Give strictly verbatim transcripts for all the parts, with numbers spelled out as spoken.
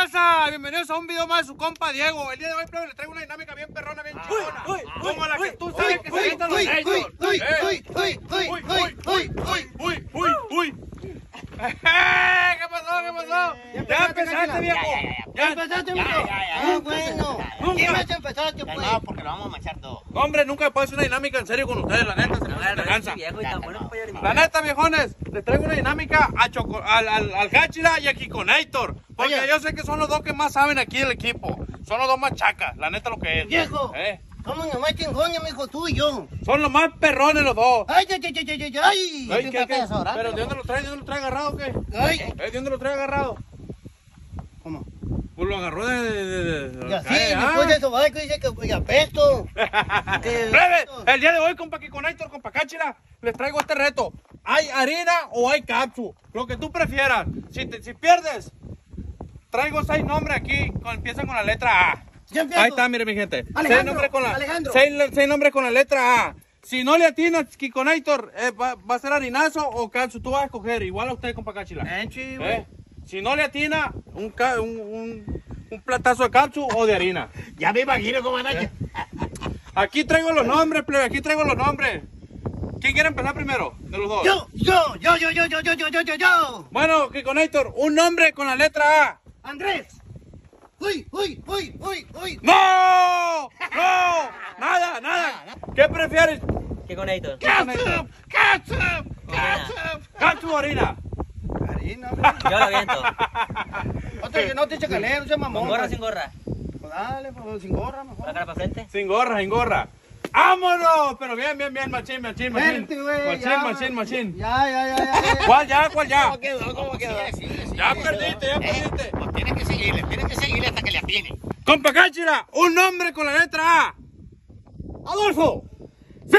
raza! Bienvenidos a un video más de su compa Diego. El día de hoy, plebe, le traigo una dinámica bien perrona, bien chingona. Como la que tú sabes que se avientan los Nation. ¡Uy, uy, uy, uy, uy, uy, uy, uy, uy, uy! ¿Qué pasó? ¿Qué pasó? Ya empezaste, viejo. Ya empezaste, viejo. Ah, bueno. ¿Qué vas a empezar, pues? No, porque lo vamos a manchar todo. Hombre, nunca puedo hacer una dinámica en serio con ustedes, la neta, se me hace lanza. La neta, viejones, les traigo una dinámica a Choco, al, al, al Gachila y a Kikonator. Porque Oye. yo sé que son los dos que más saben aquí del equipo. Son los dos más chacas, la neta lo que es. Viejo, ¿Eh? somos los más chingones, mijo, tú y yo. Son los más perrones los dos. Ay, ay, ay, ay, ay, ay. Ay, ¿qué, qué? ¿Pero de dónde lo trae? ¿De dónde lo trae agarrado o qué? Ay. ¿Eh? ¿De dónde lo trae agarrado? ¿Cómo? Pues lo agarró de... de, de, de Y así, ay, después ah. de eso, va que dice que ya apesto. Plebe, el día de hoy, compa Kikonator, compa Gachila, les traigo este reto. ¿Hay harina o hay capsu? Lo que tú prefieras. Si, te, si pierdes, traigo seis nombres aquí, con, empiezan con la letra A. Ahí está, mire mi gente. Seis nombres con la, seis, seis nombres con la letra A. Si no le atinas, Kikonator, eh, va, va a ser harinazo o capsu. Tú vas a escoger, igual a usted, compa Gachila. ¿Eh? Si no le atina, un, un, un, un platazo de capsu o de harina. Ya me imagino cómo anda. ¿Eh? Aquí traigo los nombres, plebe, aquí traigo los nombres. ¿Quién quiere empezar primero de los dos? Yo, yo, yo, yo, yo, yo, yo, yo, yo, yo, yo. Bueno, Kikonator, un nombre con la letra A. Andrés. Uy, uy, uy, uy, uy. ¡No! ¡No! Nada, nada. ¿Qué prefieres? Kikonator. ¡Ketchup! ¡Ketchup! ¡Ketchup! ¡Capsu o harina! Harina, Yo lo aviento. Otra que no te eche calero, se mamón. ¿Con gorra o sin gorra? Pues dale, pues sin gorra, mejor. ¿La cara para frente? Sin gorra, sin gorra. ¡Vámonos! Pero bien, bien, bien, machín, machín, machín. Vente, güey, Machín, ya. machín, machín. Ya, ya, ya, ya, ya. ¿Cuál ya? ¿Cuál ya? ¿Cómo quedó? ¿Cómo quedó? Ya perdiste, ya Eh, perdiste. pues tienes que seguirle, tienes que seguirle hasta que le atine. Compa Gachila, un nombre con la letra A. Adolfo. ¡Sí!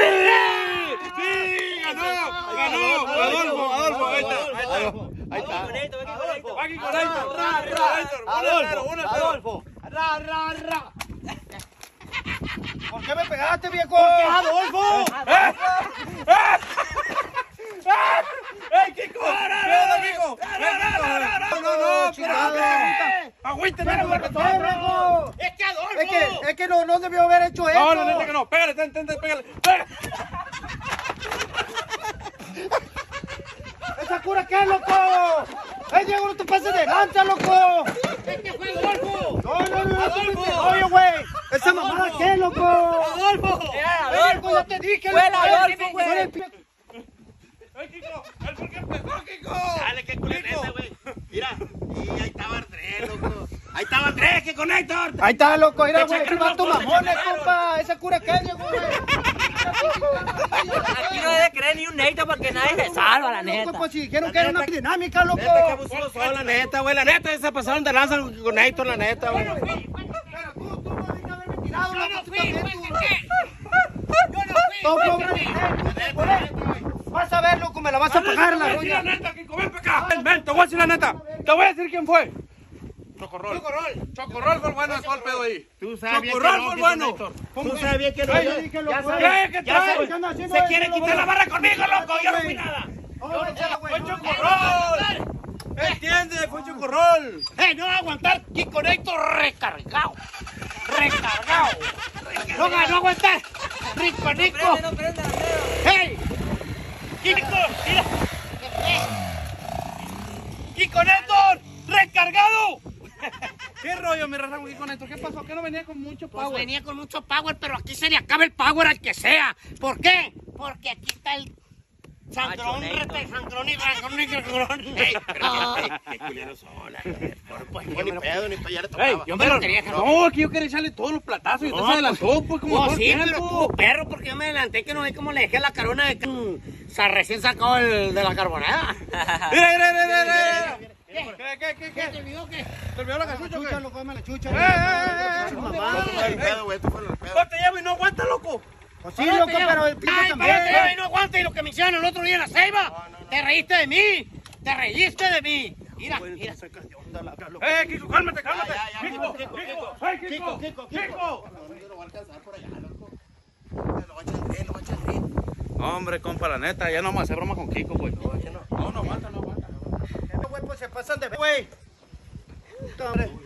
¡Sí! ¡Ganó! ¡Ganó! Adolfo, Adolfo, ahí está, ahí está. Ahí está. Va Kikonator, ra, ra, Adolfo, uno a cero. Adolfo. Ra, ra, ra. ¿Por qué me pegaste, viejo? Adolfo! ¡Eh! ¡Eh! ¡Eh, Kiko! ¡Cuidado, Kiko! ¡No, no, no! chingado. ¡Agüíteme! viejo! ¡Es que Adolfo! Es que, es que no, no debió haber hecho eso. No, la neta que no. Pégale, ten, ten, ten, pégale. ¡Pégale! ¿Esa cura qué, loco? ¡Eh, Diego, no te pases de lanza, loco! ¡Es que fue Adolfo! No, no, no, Adolfo. oye, güey. ¿Esa mamada qué, loco? ¡Adolfo! Adolfo, ya te dije, Fue el loco. Adolfo, Son el güey. pi- ¡Eh, Kiko! ¡El por qué empezó, Kiko! Dale, que culineta, güey. Mira, y ahí estaba Andrés, loco. Ahí estaba Andrés, Kikonator. Ahí está, loco, mira, Te güey, checaron tú vas tu los bolsos, mamones, te checaron. compa. ¿Esa cura qué, Diego, güey? Aquí no debe creer ni un neito porque nadie se salva, la neta. Pues si dijeron que era una dinámica, loco. Neta, que abusó solo, la neta, güey. La neta, se pasaron de lanza con Kikonator, la neta, güey. Pero tú, tú no debiste haberme tirado, loco, tú también, tú. Todo pobre. Vas a ver, loco, me la vas a pagar la Te voy a decir la roña. neta, Kiko, ven para acá. Ven, ven, te voy a decir la neta. Te voy a decir quién fue. Chocorrol. Chocorrol. Chocorrol fue el bueno de todo el pedo ahí. Tú sabes bien que Chocorrol no, fue el bueno. Kikonator. Tú sabes bien que no. Ay, yo- yo dije, Ya loco, sabes, ¿Qué? ¿Qué ya traes? sabes. ¿Qué anda haciendo Se eso, quiere loco? quitar la barra conmigo, loco. Yo no fui nada. Oh, échala, güey. ¡Fue Chocorrol! ¿Entiendes? Fue Chocorrol. ¡Eh, no va a aguantar! Kikonator recargado. Recargado. No va a no aguantar. Rico, Nico. Prende, no prende, Andrés. ¡Hey! ¡Kiko! ¡Mira! ¡Kikonator! ¡Recargado! ¿Qué rollo, mi raza, Kikonator? ¿Qué pasó? ¿Qué no venía con mucho Pues power? venía con mucho power, pero aquí se le acaba el power al que sea. ¿Por qué? Porque aquí está el sangrón, Machoneto. rete, sangrón y sangrón y sangrón. ¡Ey! Pero qué culeros son. Pues ni pedo, ni pedo, ya le tocaba. Ey, yo me Pero lo quería que No, aquí yo quería echarle todos los platazos y usted No, se adelantó, pues, como No, todo el sí, pero tiempo. estuvo perro porque yo me adelanté que no ve cómo le dejé la carona de que se recién sacado el, de la carbonada. Mira, mira, mira, mira, mira. ¿Qué? ¿Qué, qué, qué, ¿Qué qué? te olvidó qué? ¿Te olvidó la Dame la cachucha o chucha, qué? loco, dame la chucha. ¡Eh, eh, eh! Mamá. ¡No te llevo y no aguanta, loco! Pues sí, loco, pero el pito Ay, también. párate, y no aguanta. Y lo que me hicieron el otro día en la ceiba. Te reíste de mí. Te reíste de mí. Mira, mira. ¡Eh, Kiko, cálmate, cálmate! Ya, ya, ya, ¡Kiko, Kiko, Kiko! ¡Ay, Kiko! Kiko, Kiko, ¡Kiko! Yo lo voy a alcanzar por allá, loco. Lo voy a echar el tren, lo voy a echar el tren. Hombre, compa, la neta, ya no vamos a hacer broma con Kiko, pues. No, no aguanta, no aguanta. Güey, pues se pasan de güey. Puta, hombre.